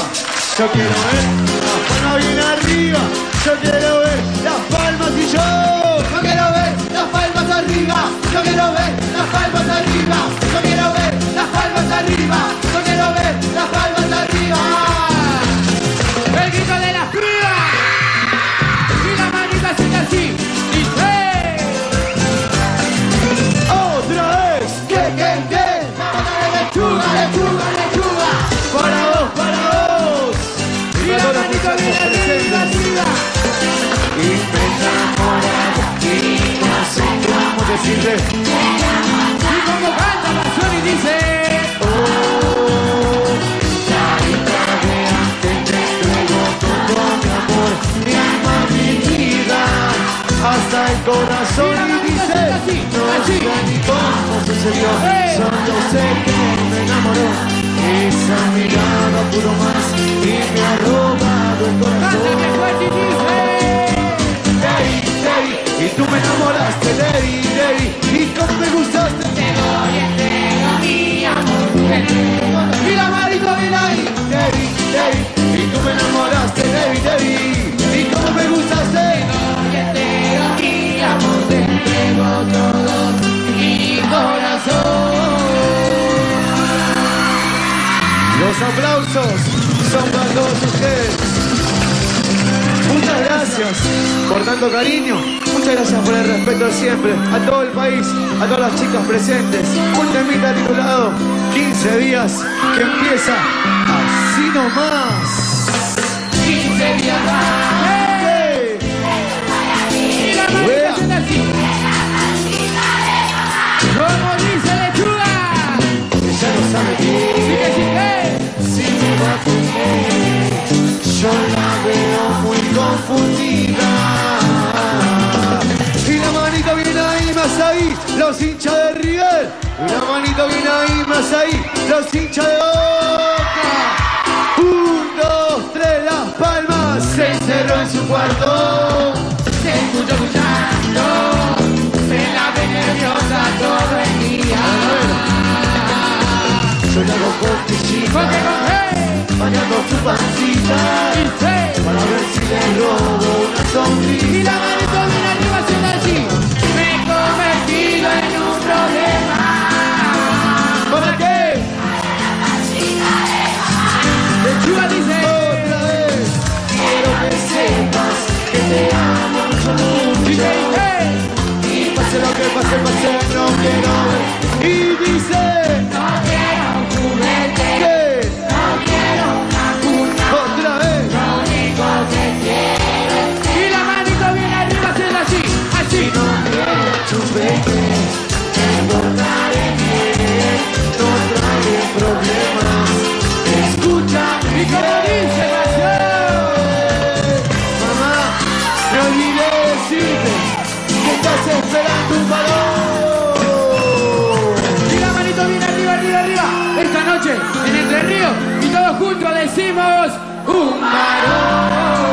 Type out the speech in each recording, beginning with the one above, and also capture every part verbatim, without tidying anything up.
Yo quiero ver las palmas bien arriba. Yo quiero ver las palmas y yo. Yo quiero ver las palmas arriba. Yo quiero ver las palmas arriba. Yo quiero ver las palmas arriba. Yo quiero ver las palmas arriba. El grito de las crías. Y la manita así así. Dice. Otra vez. ¿Qué, qué, qué? Lechuga, lechuga, lechuga. Para vos, para vos. Y la manita bien arriba, arriba. Y me enamoraba y no sé cómo decirte. Y como canta pasión y dice. Oh, carita de antes te entrego todo mi amor, mi alma, mi vida, hasta el corazón. Y dice, no sé ni cómo sucedió, solo sé que me enamoró. Esa mirada puro más y me ha robado el corazón. Y tú me enamoraste, Lady, Lady, y como me gustaste. Te doy entero mi amor, te entrego. Y la marito viene ahí. Lady, Lady, y tú me enamoraste, Lady, Lady, y como me gustaste. Te doy entero mi amor, te entrego todo mi corazón. Los aplausos son para todos ustedes. Muchas gracias por tanto cariño. Muchas gracias por el respeto siempre. A todo el país, a todas las chicas presentes. Un temita titulado quince días que empieza así nomás. quince días más. ¡Hey! Y la marita viene así. Como dice lechuga. Ella no sabe qué. Sigue, sigue. Si me va a comer, yo la veo muy confundida. Y la manito viene ahí, más ahí, los hinchas de River. Y la manito viene ahí, más ahí, los hinchas de Boca. Un, dos, tres, las palmas. Se encerró en su cuarto. Se escucha escuchando. Se la ve nerviosa todo el día. Yo le hago cosquillitas, ¿Con qué, con qué? bañando su pancita, Dice. para ver si le robo una sonrisa. Y la manito viene arriba haciendo así. Me he convertido en un problema. ¿Para qué? Lechuga dice. Otra vez. Quiero que sepas que te amo mucho, mucho. Dice, dice. Y pase lo que pase, pase, no quiero ver. Y dice. No quiero un juguete. ¿Qué? No quiero una cuna. Otra vez. Lo único que quiero es. Y la manito viene arriba haciendo así. Así. No quiero chupete. Engordaré bien. No trae problemas. Escucha. Y como dice pasión. Mamá, me olvidé de decirte que estás esperando un balón. Y la manito viene arriba, arriba, arriba. Esta noche en Entre Ríos y todos juntos decimos un varón.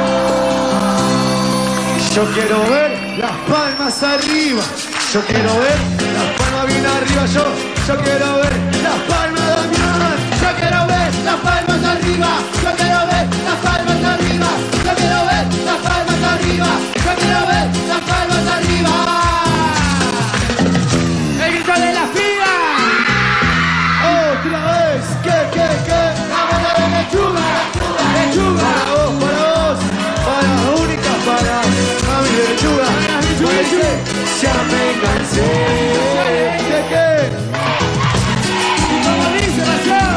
Yo quiero ver las palmas arriba. Yo quiero ver las palmas bien arriba. Yo, yo quiero ver las palmas, Damián. Yo quiero ver las palmas arriba. Yo quiero ver las palmas arriba. Yo quiero ver las palmas arriba. Yo quiero ver las palmas arriba. El grito de la figa. Otra vez. ¿Qué, qué, qué? La bola de lechuga. Lechuga. Para vos, para vos. Para las únicas, para mami de lechuga. Lechuga, lechuga. Ya me cansé. ¿Qué, qué? Y como dice pasión.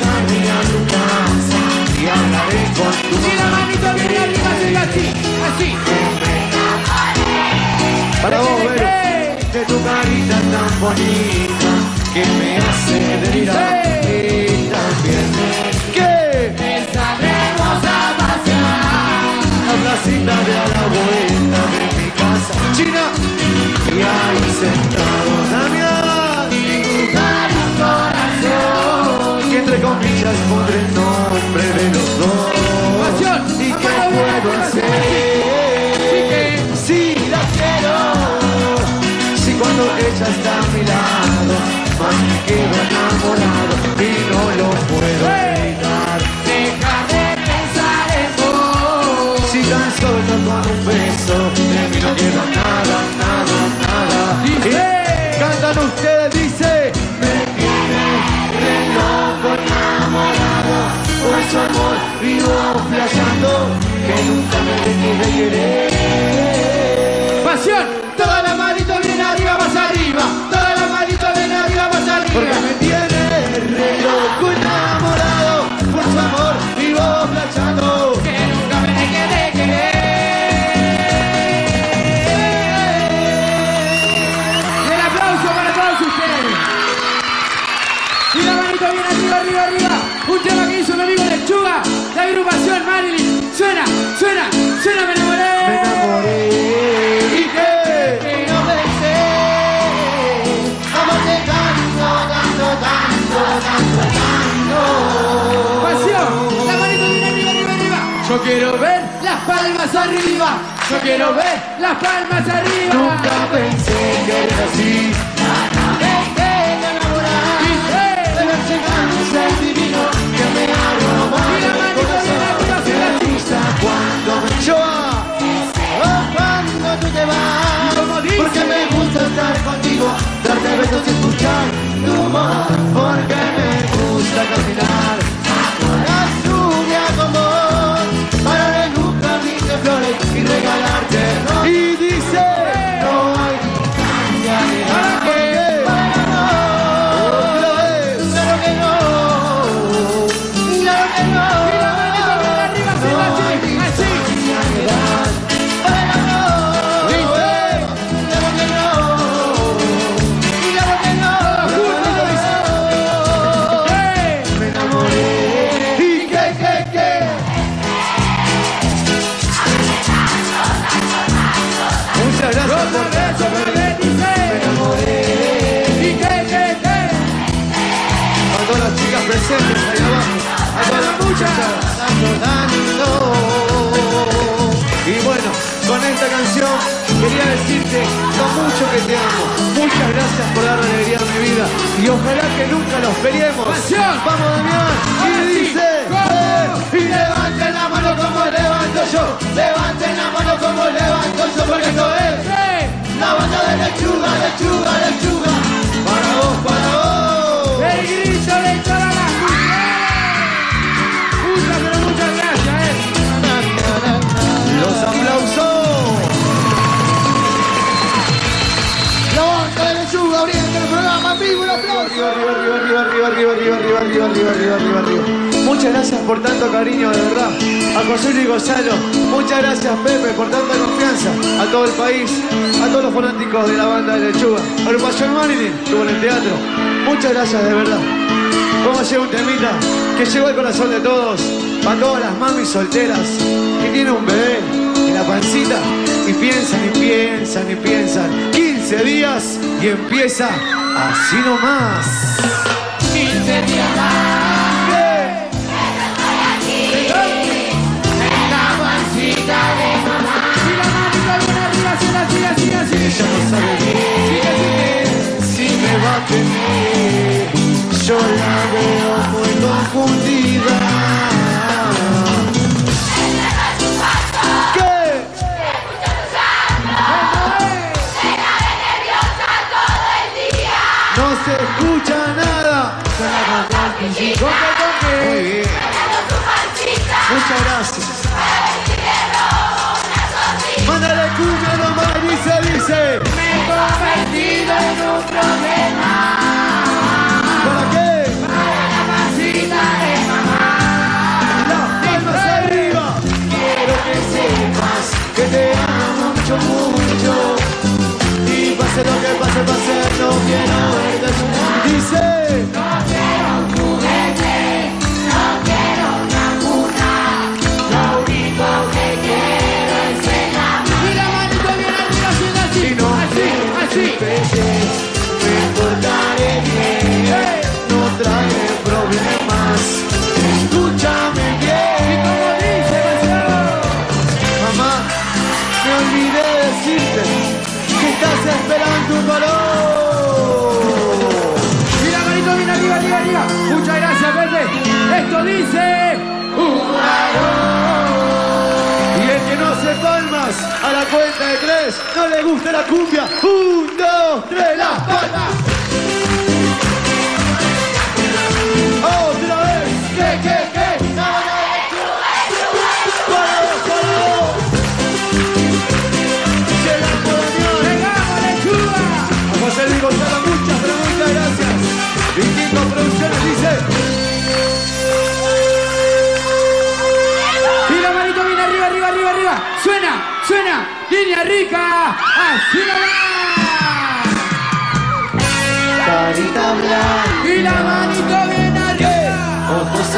Y hablaré con tu Y la manito viene arriba haciendo así. Así. Para vos, Vero, que tu carita tan bonita que me hace delirar. Y también que Saldremos a pasear. la placita de a la vuelta de mi casa china. Y ahí sentados, Damián, Dibujar un corazón. y entre comillas pondré el nombre de los dos. Pasión. ¿Y qué puedo hacer? Si la quiero, si cuando ella está a mi lado, más me quedo enamorado y no lo puedo evitar. Dejaré agrupación. Todas las manitos bien arriba, más arriba. Todas las manitos bien arriba, más arriba. Porque me tiene re loco enamorado por su amor vivo flashando. Que nunca me deje de querer. Y el aplauso para todos ustedes. Y la manito bien arriba, arriba, arriba. Un tema que hizo mi amigo Lechuga, la agrupación Marilyn. Suena, suena, suena, me enamoré. Me enamoré. ¿Y qué? Que no pensé. Amor de tanto, tanto, tanto, tanto, tanto. Pasión, la manito bien arriba, arriba, arriba. Yo quiero ver las palmas arriba. Yo quiero ver las palmas arriba. Nunca pensé que era así. Dejé de enamorar. De la lleganza divino que me ha robado el corazón. Que me gusta cuando me choa. Oh, cuando tú te vas. Porque me gusta estar contigo. Darte besos y escuchar tu voz. Porque me gusta caminar la lluvia con vos. Para en un jardín de flores y regalarte. Y dice, no hay distancia ni nada. ¿Por qué? Para no. Claro que no. Claro que no. Y la manito bien arriba, así, así, así. Para no. Claro que no. Claro que no. ¡Eh! Me enamoré. ¿Y qué, qué, qué? Muchas gracias por Otra vez, otra vez, dice. Me enamoré. ¿Y qué, qué, qué? A todas las chicas presentes ahí abajo. A todas las muchachas. Y bueno, con esta canción quería decirte lo mucho que te amo. Muchas gracias por dar alegría a mi vida. Y ojalá que nunca los peleemos. ¡Pasión! Vamos, Damián. Ahora Y sí, dice. ¿cómo? eh, Y levanten la mano como levanto yo. Levanten la mano como levanto yo. Porque esto es ¡Eh! la banda de Lechuga, Lechuga, Lechuga. Para vos, para vos. El grito de todas las mujeres. Muchas, pero muchas gracias, eh. Los aplausos. La banda de Lechuga abriendo el programa en vivo, un aplauso. Arriba, arriba, arriba, arriba, arriba, arriba, arriba, arriba, arriba, arriba, arriba, arriba. Muchas gracias por tanto cariño, de verdad. A José Luis Gonzalo, muchas gracias Pepe por tanta confianza. A todo el país, a todos los fanáticos de la banda de Lechuga. Agrupación Marilyn, estuvo en el teatro. Muchas gracias, de verdad. Cómo llega un temita que llegó al corazón de todos. Para todas las mamis solteras que tienen un bebé en la pancita y piensan y piensan y piensan. quince días y empieza así nomás. quince días más. ¿Qué? En la pancita de mamá. Y la manito bien arriba, así, así, así, así. Ella no sabe Sigue, sigue. bien si me va a tener. Yo la veo muy confundida. ¿Qué? No se escucha nada. Muy bien. Muchas gracias. Mándale cumbia nomás, dice, dice. Me he convertido en un problema. ¿Para qué? Para la pancita de mamá. Las palmas arriba. Quiero que sepas que te amo mucho, mucho. Y pase lo que pase, pase, no quiero verte sufrir. Dice. No quiero un juguete, no quiero una cuna. Lo único que quiero es el amor. Y la manito bien arriba, haciendo así, Y no así, así. peces, me portaré bien. No trae problemas. Escúchame Y bien. como dice, pasión. Mamá, me olvidé de decirte que estás esperando un balón. Y la manito bien arriba, arriba, arriba. Muchas gracias, Pepe. Esto dice... Un Y el que no hace palmas a la cuenta de tres, no le gusta la cumbia. Un, dos, tres, las palmas. Otra vez. ¿Qué, qué, qué? Para vos, para vos. Llegando de Niña rica, así nomás. Carita blanca Y la manito bien arriba. ojos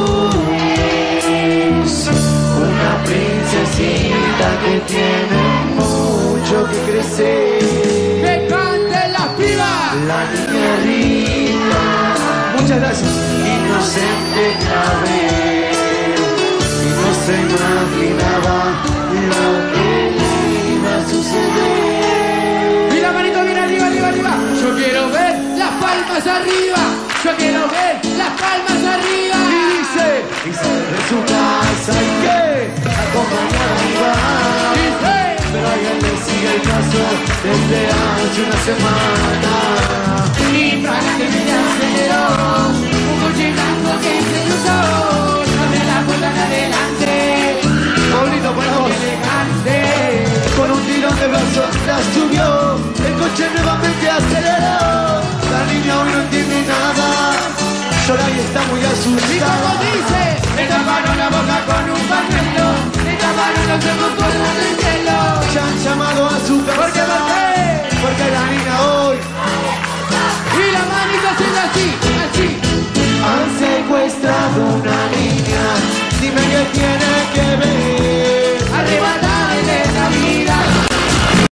azules, una princesita que tiene mucho que crecer. Que cante las pibas. La niña rica, muchas gracias, inocente clave, y no se imaginaba lo que le iba a suceder. Y la manito bien arriba, arriba, arriba. Yo quiero ver las palmas arriba. Yo quiero ver las palmas arriba. Y dice, y sale de su casa y que acompañada iba. Dice, Pero a alguien le sigue el caso desde hace una semana. y para que me aceleró, un coche blanco que se cruzó. Abre la puerta de adelante, Paulito, para vos. elegante. Con un tirón de brazos la subió, el coche nuevamente aceleró. La niña hoy no entiende nada, llora y está muy Y como asustada. dice, me taparon la boca